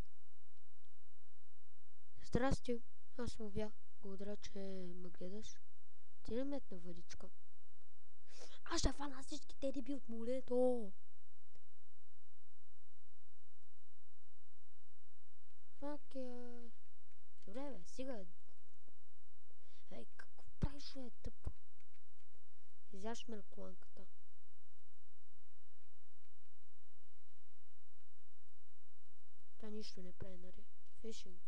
Здрасти, аз ловя. Благодаря, че ме гледаш. Ти ли метна въдичка? Аз ще фана всичките риби от морето. Фак е... Добре, бе, сега. Ей, какво правиш, бе, тъпо? Изяш ме на коланката. Та нищо не прави, нали? Фишинг.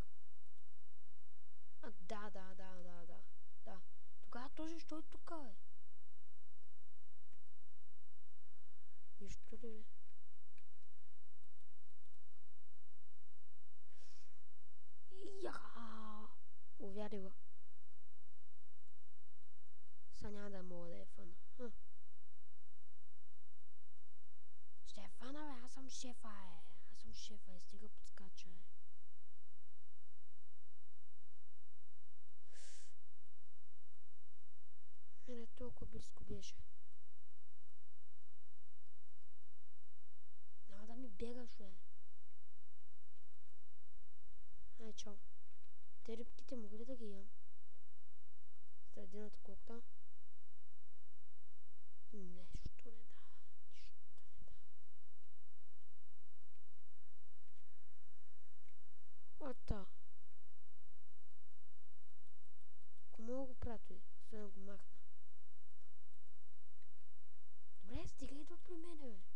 А, да, да, да, да, да. Да. Тогава този, що е тук, бе? Нищо ли, бе? Яха! Увярила. Са няма да мога да я фана. Ха. Ще я фана, бе, аз съм шефа, е. Аз съм шефа, е. Стига подскача, е. Мене толкова близко беше. Няма да ми бегаш, бе. Ай, чао. Те рибките мога ли да ги ям? Средината колкото? Нещо не дава. Нищо не дава. Ота. Ако мога го прати, освен да го махна. Добре, стига идва при мене, бе.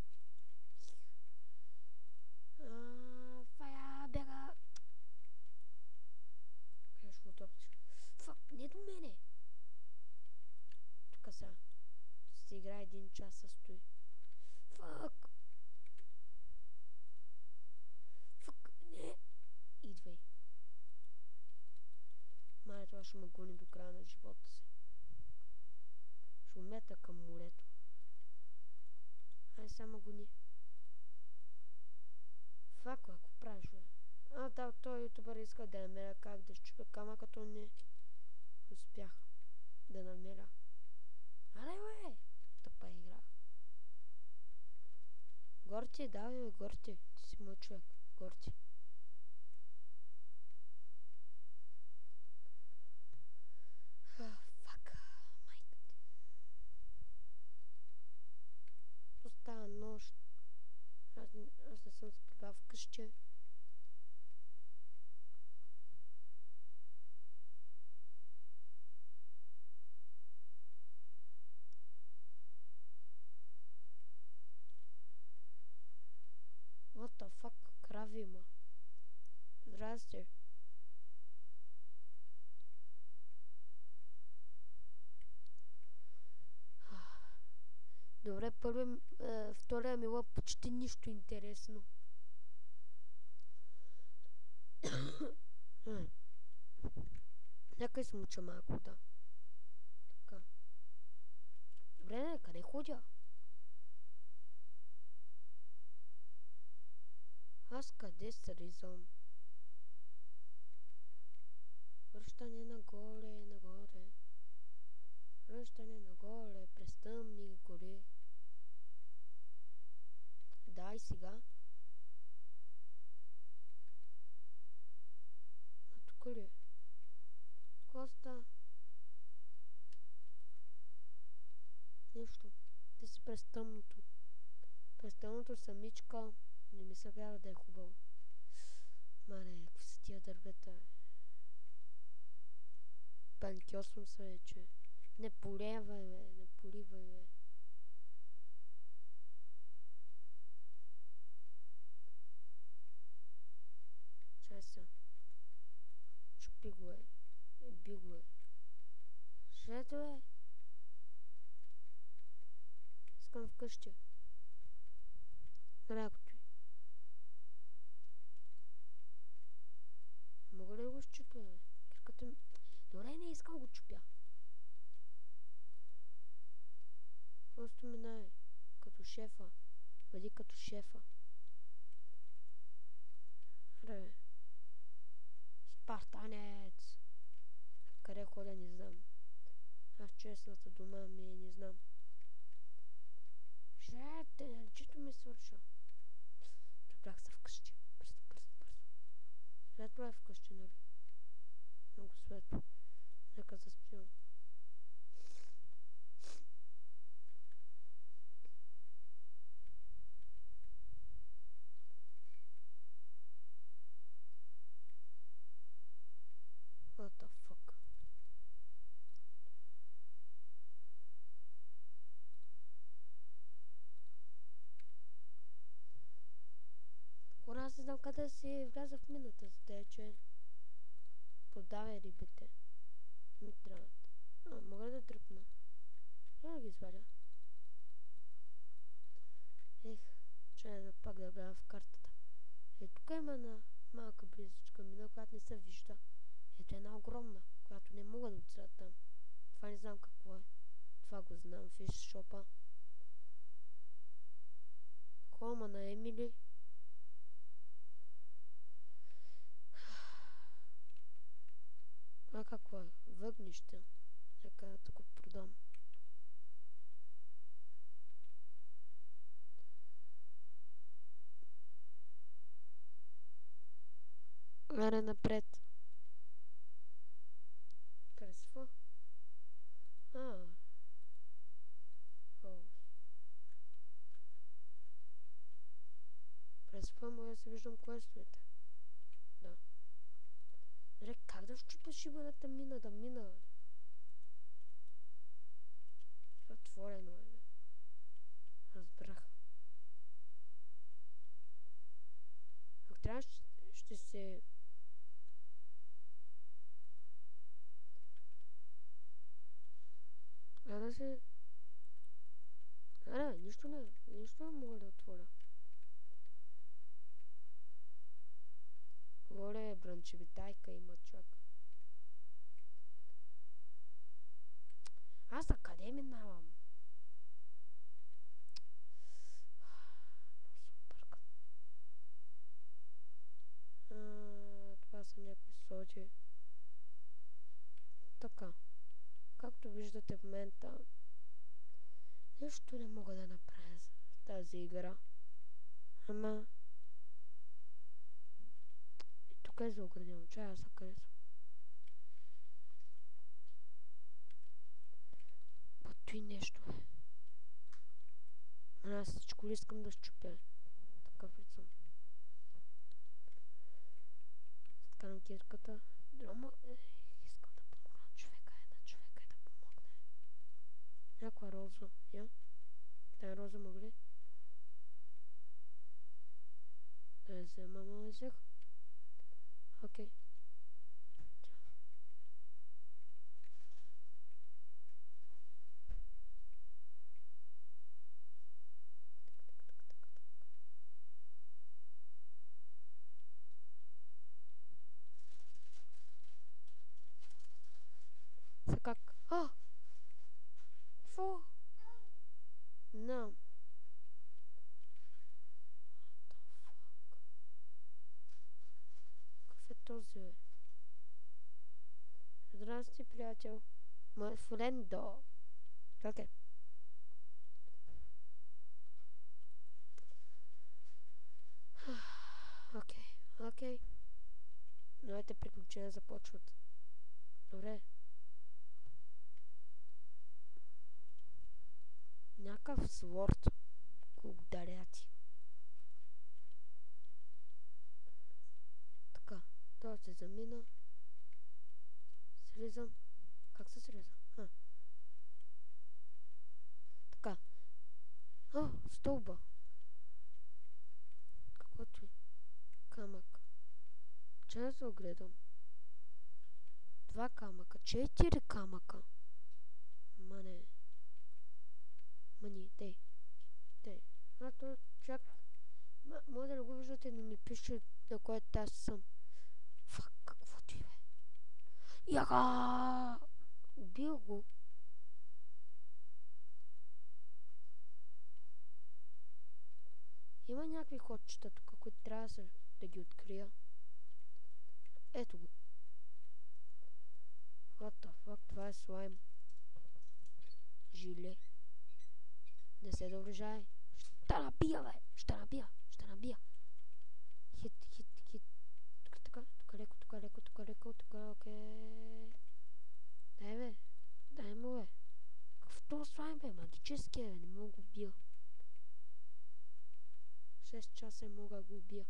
Ааа, фая, бяга. Къде ще го топчеш? Фак, не до мене. Тука са. Ще се играе един час състои. Фак. Фак, не. Идвай. Ай, това ще ме гони до края на живота си. Ще умета към морето. Ай, само гони. Фак, ако правиш, бе. А, да, той ютубър иска да намеря как да щупя кама, като не успях да намеря. Аре, бе! Тъпа игра. Горти, да, бе, Горти. Ти си мой човек. Горти. А, фак. Майка ти. То става нощ. Аз, аз не съм спребал вкъщи. What the fuck? Крави има. Здрасти. Добре, първи, е, втория мила почти нищо интересно. Нека измуча малко, да. Така. Добре, не, къде ходя? Аз къде сризам? Връщане нагоре, нагоре. Връщане нагоре, през тъмни гори. Дай сега. А тук ли? Коста. Нищо. Ти си през тъмното. През тъмното самичка. Не ми се вяра да е хубаво. Маре, какви са тия дървета? Панкьосвам се вече. Не полевай, бе, не поливай, бе. Чай се. Чупи го, е. Би го, е. Шето, е. Искам вкъщи. Ракото й. Мога ли да го щупя, бе? Кирката ми... Добре, не искам го чупя. Просто минай. Като шефа. Бъди като шефа. Аре. Спартанец. Къде ходя, не знам. Аз честната дума ми е, не знам. Шете, лечито ми свърша. Прибрах се вкъщи. Бързо, бързо, бързо. Светло е вкъщи, нали? Много светло. Нека заспивам. What the fuck? Хора, аз не знам къде си вляза в мината, за те, че продавя рибите. Ми трябват. А, мога да дръпна. Я да ги извадя. Ех, чая да пак да вляза в картата. Е, тук има една малка близичка мина, която не се вижда. Ето една огромна, която не мога да отида там. Това не знам какво е. Това го знам. Фиш шопа. Холма на Емили. А какво е? Въгнище. Нека да го продам. Аре напред. Пресва. А. О. Пресва, може да се виждам квестовете. Да. Добре, как да щупя шибаната мина да мина, бе? Отворено е, бе. Разбрах. Ако трябва, ще, ще се... А да се... А, да, нищо не, нищо не мога да отворя. Горе, бранчевитайка има чак. минавам? А, това са някакви соди. Така. Както виждате в момента, нищо не мога да направя в тази игра. Ама... И тук е за оградено. Чай аз къде съм. Пото и нещо е. А аз всичко ли искам да щупя? Такъв ли съм? Скарам кирката. Драма... Ех, искам да помогна на човека. Една човека е да помогне. Някаква роза. Я? Тая роза мога ли? Да я взема, ма взех. Окей. Са как? А! Какво? No. Какъв е този, бе? Здрасти, приятел. Мой френдо. Как е? Окей, окей. Новите приключения започват. Добре. Някакъв сворд. Благодаря ти. Така, това се замина. Срезам. Как се среза? А. Така. О, стълба. Каквото е. Камък. Че да се огледам. Два камъка. Четири камъка. Ма не. Ма ни, тей. Тей. А то чак. Ма, може да не го виждате, но ми пише на кой етаж съм. Фак, каквото и бе. Яга! Убил го. Има някакви ходчета тук, които трябва да, да ги открия. Ето го. What the fuck, това е слайм. Жиле. Не се доближай. Ще набия, бе. Ще набия. Ще набия. Хит, хит, хит. Тук така. Тук леко, тук леко, тук леко, тук окей. Дай, бе. Дай му, бе. Какъв това слайм, бе? Магически е, бе. Не мога го убия. шест часа мога да го убия.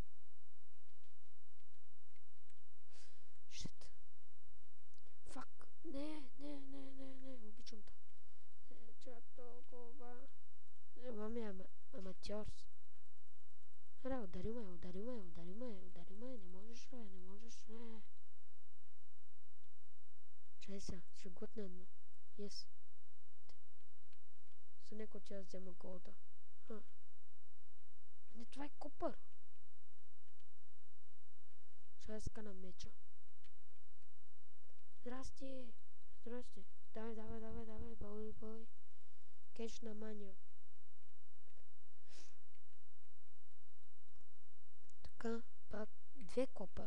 Шит. Фак. Не, не, не, не, не. Обичам та. Не, чак толкова. Ема ми е аматьорс. Аре, удари ме, удари ме, удари ме, удари ме. Не можеш, бе, не можеш, не. Чай сега, ще глътна едно. Yes. За някой че да взема голда. А. Не, това е копър. Ще скана меча. Здрасти. Здрасти. Давай, давай, давай, давай, бой, бой. Кеш на мания. Така, пак две копър.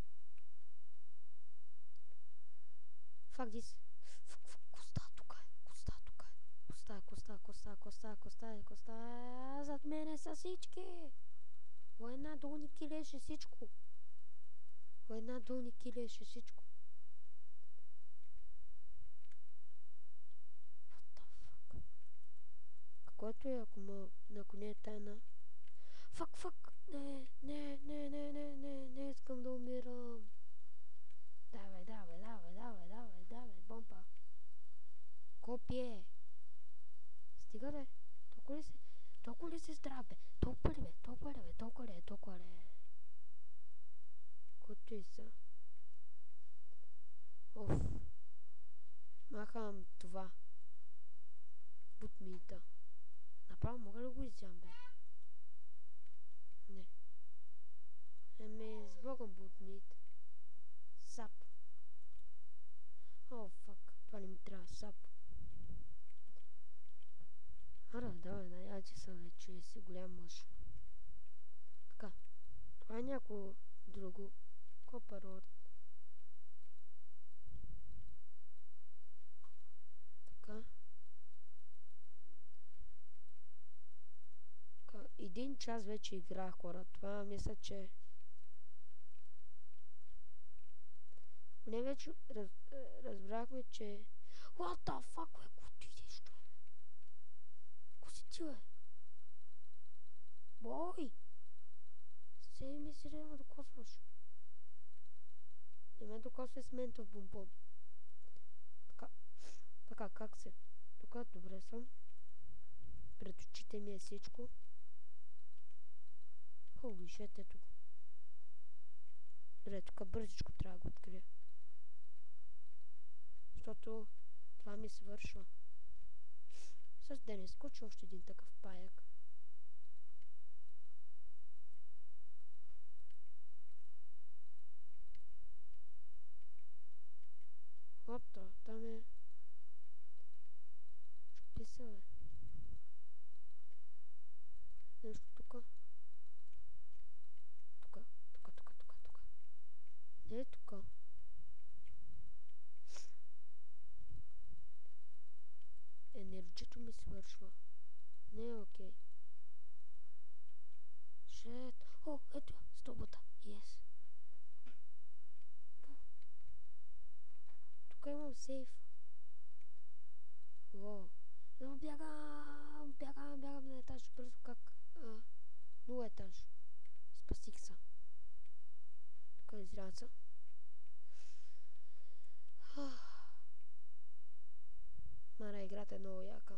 Фак дис. Фак, фак, коста тук е. Коста тук е. Коста, коста, коста, коста, коста, коста. Зад мене са всички. Война долу ни килеше всичко. Война долу ни килеше всичко. What the fuck? Каквото е, ако, ма, ако не е тайна. Фак, фак. Не, не, не, не, не, не, не искам да умирам. Давай, давай, давай, давай, давай, давай, бомба. Копие. Стига, бе. Толкова ли си? Толкова ли си здрав, бе? Толкова ли, бе? Толкова ли, бе? Толкова ли, толкова ли? Който и са. Оф. Махам това. Бутмита. Направо мога да го изям, бе? Не. Еми, сбогам бутмит. Сап. О, фак. Това не ми трябва. Сап. Давай, давай, наяти съм вече си голям мъж. Така. Това е някакво друго. Copper ore. Така. Така. Един час вече играх, хора. Това мисля, че... Не вече раз, разбрахме, че... What the fuck, бе? Ко ти идеш, бе? Ко си ти, бе? Бой! Се ми си да ме докосваш. Не ме докосвай с ментов бомбон. Така. Така, как се? Тук добре съм. Пред очите ми е всичко. Holy shit, ето го. Добре, тук бързичко трябва да го открия. Защото това ми свършва. Също да не скочи още един такъв паяк. Ото, там е... Чупи се, бе. Нещо тука. Тука, тука, тука, тука, тука. Не е тука. Енерджито ми свършва. Не е окей. Шет. О, ето я, стълбата. Yes. Тук имам сейф. Уау. Но бягам, бягам, бягам на етаж. Бързо как? А, нула етаж. Спасих се. Тук е изряца. Мара, играта е много яка.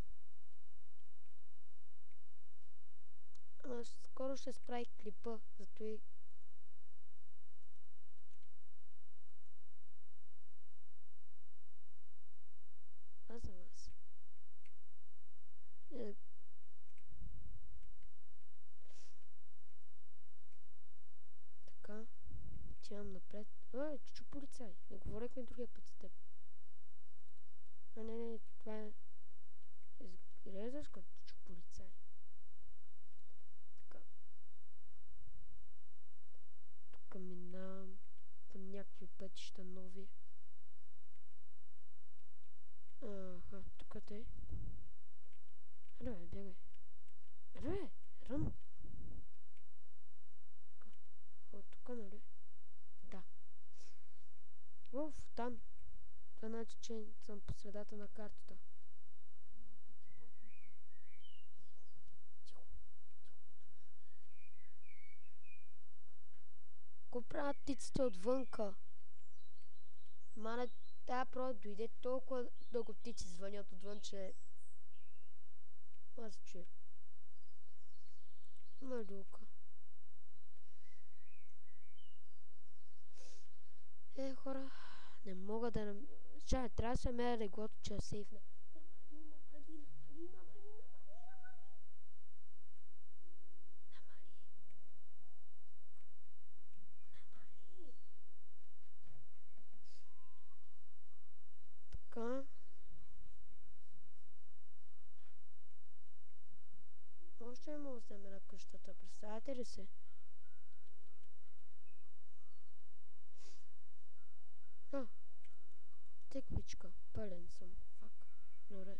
Ама скоро ще справи клипа, зато и... Аз съм аз. Е... Така. Отивам напред. А, чучу полицай. Не говорихме другия път с теб. А, не, не, това е... Изглеждаш като чучу полицай. Така. Тук минавам по някакви пътища нови. Аха, тук те. Аре, бе, бягай. Аре, бе, рън. О, тук, нали? Да. Уф, там. Това значи, че съм по средата на картата. Тихо. Ко правят птиците отвънка? Мана, тая прода дойде толкова дълго птици звънят отвън, че... Аз чуя. Мадука. Е, хора, не мога да... Нам... Чай, трябва да се меря реглото, че е сейфна. Намали, намали, намали, намали, намали, намали. Така. Още не мога да се меря къщата, представяте ли се? А, теквичка, пълен съм, фак, добре.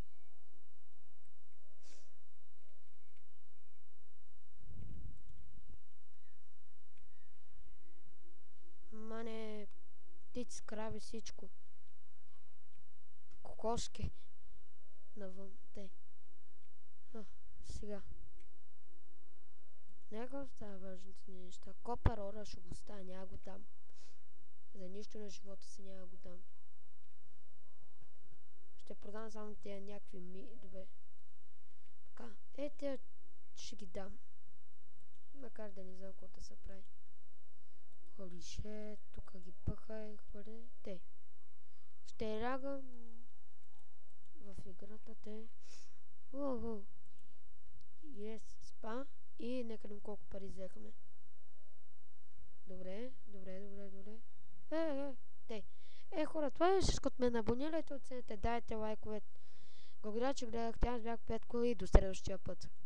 Мане, птици, крави, всичко. Кокошки. Навън, те. А, сега. Нека остава важните неща. Copper ore ще го оставя, няма го дам. За нищо на живота си няма го дам. Ще продам само тези някакви ми... Добре. Така, е, те ще ги дам. Макар да не знам какво да се прави. Holy shit, тук ги пъхай, хвърля. Те. Ще рягам в играта те. Уоу. Yes, спа. И нека нам колко пари взехме. Добре, добре, добре, добре. Е, е, те. Е, хора, това е всичко от мен. Абонирайте, оценете, дайте лайкове. Благодаря, че гледахте. Аз бях Петко и до следващия път.